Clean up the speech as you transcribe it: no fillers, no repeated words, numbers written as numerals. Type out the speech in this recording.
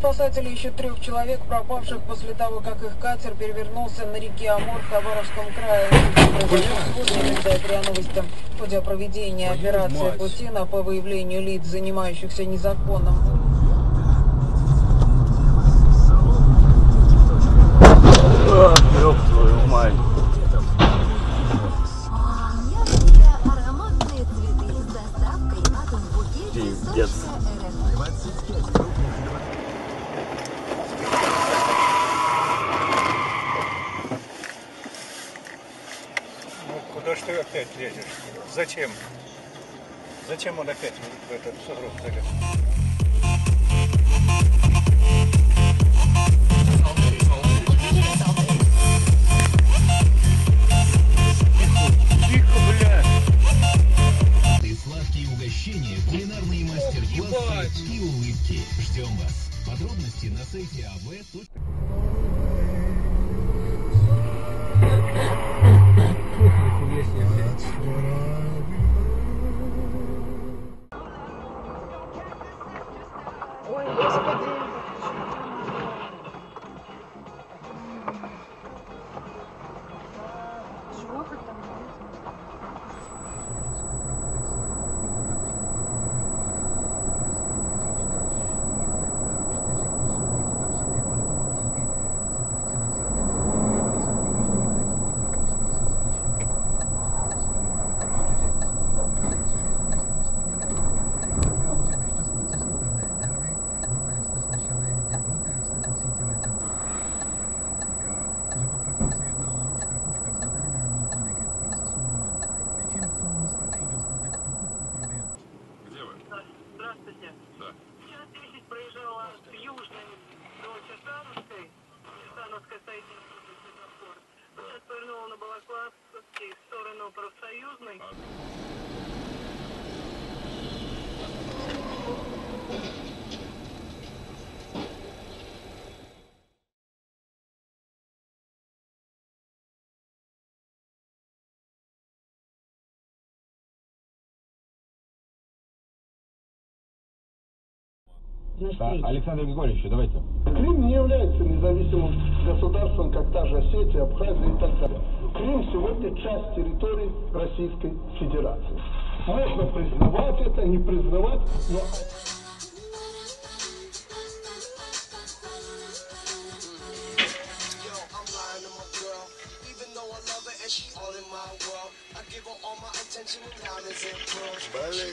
Спасатели ищут 3 человек, пропавших после того, как их катер перевернулся на реке Амур в Хабаровском крае. Сегодня передает РИА Новости. В ходе проведения операции Путина по выявлению лиц, занимающихся незаконным... Ёб твою мать. Пиздец. Ну куда ж ты опять лезешь? Зачем? Зачем он опять в этот сугроб залез? Сладкие угощения, кулинарные мастер-классы и улыбки. Ждем вас. Подробности на сайте av. Ой, господи. Животных там нет. Здравствуйте. Да. Сейчас 10 проезжала с Южной до Чертановской. Чертановская стоит светофор. Сейчас повернула на Балаклавский в сторону Профсоюзной. Да, Александр Григорьевич, давайте. Крым не является независимым государством, как та же Осетия, Абхазия и так далее. Крым сегодня часть территории Российской Федерации. Можно признавать это, не признавать, но... Блин.